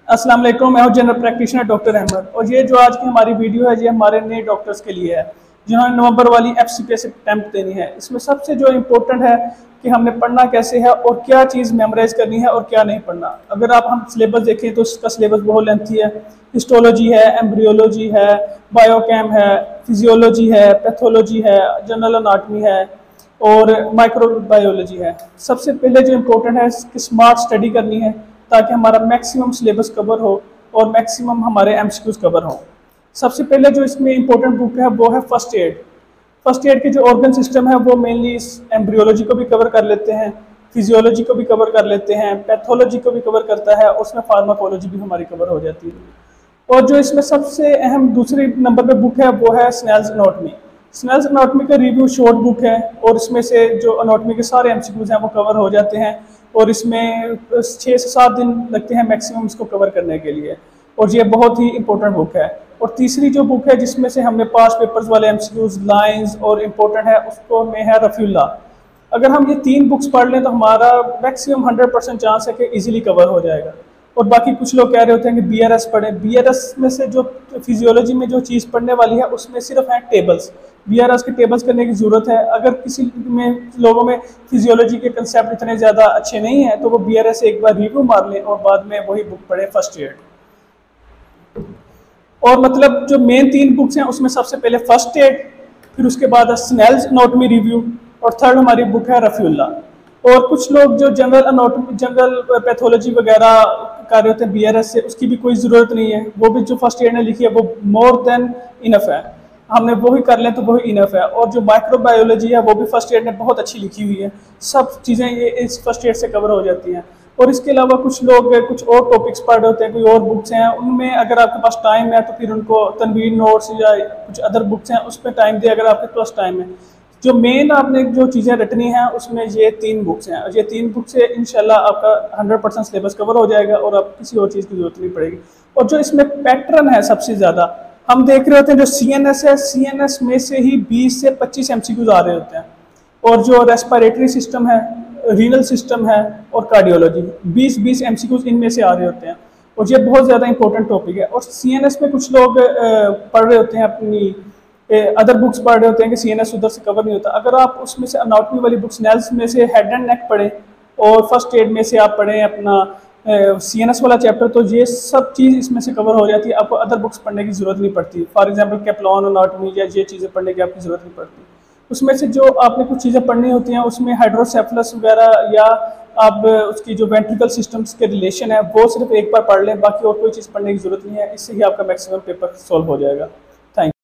अस्सलाम वालेकुम, मैं हूं जनरल प्रैक्टिशनर डॉक्टर अहमद। और ये जो आज की हमारी वीडियो है ये हमारे नए डॉक्टर्स के लिए है जिन्होंने नवंबर वाली FCPS अटैम्प्ट देनी है। इसमें सबसे जो इम्पोर्टेंट है कि हमने पढ़ना कैसे है और क्या चीज़ मेमोराइज करनी है और क्या नहीं पढ़ना। अगर आप हम सिलेबस देखें तो इसका सिलेबस बहुत लेंथी है। हिस्टोलॉजी है, एम्ब्रियोलॉजी है, बायोकेम है, फिजियोलॉजी है, पैथोलॉजी है, जनरल अनाटमी है और माइक्रोबायोलॉजी है। सबसे पहले जो इम्पोर्टेंट है कि स्मार्ट स्टडी करनी है ताकि हमारा मैक्सिमम सिलेबस कवर हो और मैक्सिमम हमारे MCQs कवर हो। सबसे पहले जो इसमें इम्पोर्टेंट बुक है वो है फर्स्ट एड। फर्स्ट एड के जो ऑर्गन सिस्टम है वो मेनली इस एम्ब्रियोलॉजी को भी कवर कर लेते हैं, फिजियोलॉजी को भी कवर कर लेते हैं, पैथोलॉजी को भी कवर करता है, उसमें फार्माकोलॉजी भी हमारी कवर हो जाती है। और जो इसमें सबसे अहम दूसरी नंबर पे बुक है वो है स्नेल्स एनाटॉमी। स्नेल्स एनाटॉमी का रिव्यू शॉर्ट बुक है और इसमें से जो एनाटॉमी के सारे MCQs हैं वो कवर हो जाते हैं और इसमें 6 से 7 दिन लगते हैं मैक्सिमम इसको कवर करने के लिए और ये बहुत ही इंपॉर्टेंट बुक है। और तीसरी जो बुक है जिसमें से हमने पास पेपर्स वाले MCQs, लाइंस और इम्पोर्टेंट है उसको में है रफ़ीउल्लाह। अगर हम ये 3 बुक्स पढ़ लें तो हमारा मैक्सिमम 100% चांस है कि इजीली कवर हो जाएगा। और बाकी कुछ लोग कह रहे होते हैं कि BRS पढ़ें। BRS में से जो फिजियोलॉजी में जो चीज़ पढ़ने वाली है उसमें सिर्फ हैं टेबल्स। BRS के टेबल्स करने की ज़रूरत है। अगर किसी में लोगों में फिजियोलॉजी के कंसेप्ट इतने ज़्यादा अच्छे नहीं हैं तो वो BRS एक बार रिव्यू मार लें और बाद में वही बुक पढ़ें फर्स्ट एड। और मतलब जो मेन 3 बुक्स हैं उसमें सबसे पहले फर्स्ट एड, फिर उसके बाद स्नेल्स एनाटॉमी रिव्यू और थर्ड हमारी बुक है रफ़ीउल्लाह। और कुछ लोग जो जनरल एनाटॉमी, जनरल पैथोलॉजी वगैरह कर रहे होते हैं BRS से, उसकी भी कोई ज़रूरत नहीं है। वो भी जो फर्स्ट एड ने लिखी है वो मोर देन इनफ है, हमने वो ही कर लें तो वही इनफ है। और जो माइक्रोबायोलॉजी है वो भी फर्स्ट एड ने बहुत अच्छी लिखी हुई है। सब चीज़ें ये इस फर्स्ट एड से कवर हो जाती हैं। और इसके अलावा कुछ लोग कुछ और टॉपिक्स पढ़ रहे होते हैं, कोई और बुक्स हैं, उनमें अगर आपके पास टाइम है तो फिर उनको तनवीर नोट्स या कुछ अदर बुक्स हैं उस पर टाइम दे अगर आपके पास टाइम है। जो मेन आपने जो चीज़ें रटनी हैं उसमें ये 3 बुक्स हैं और ये 3 बुक से इंशाल्लाह आपका 100% सिलेबस कवर हो जाएगा और आप किसी और चीज़ की जरूरत नहीं पड़ेगी। और जो इसमें पैटर्न है सबसे ज़्यादा हम देख रहे होते हैं, जो CNS है, CNS में से ही 20 से 25 MCQs आ रहे होते हैं। और जो रेस्पिरेटरी सिस्टम है, रीनल सिस्टम है और कार्डियोलॉजी 20-20 MCQs इनमें से आ रहे होते हैं और ये बहुत ज़्यादा इंपॉर्टेंट टॉपिक है। और CNS में कुछ लोग पढ़ रहे होते हैं, अपनी अदर बुक्स पढ़ रहे होते हैं कि CNS उधर से कवर नहीं होता। अगर आप उसमें से एनाटॉमी वाली बुक्स, स्नेल्स में से हेड एंड नेक पढ़ें और फर्स्ट एड में से आप पढ़ें अपना CNS वाला चैप्टर, तो ये सब चीज़ इसमें से कवर हो जाती है। आपको अदर बुक्स पढ़ने की ज़रूरत नहीं पड़ती। फॉर एग्जांपल कैप्लॉन एनाटॉमी या ये चीज़ें पढ़ने की आपकी ज़रूरत नहीं पड़ती। उसमें से जो आपने कुछ चीज़ें पढ़नी होती हैं उसमें हाइड्रोसेफलस वगैरह या आप उसकी जो वेंट्रिकल सिस्टम्स के रिलेशन है वो सिर्फ एक बार पढ़ लें, बाकी और कोई चीज़ पढ़ने की ज़रूरत नहीं है। इससे ही आपका मैक्सिमम पेपर सॉल्व हो जाएगा।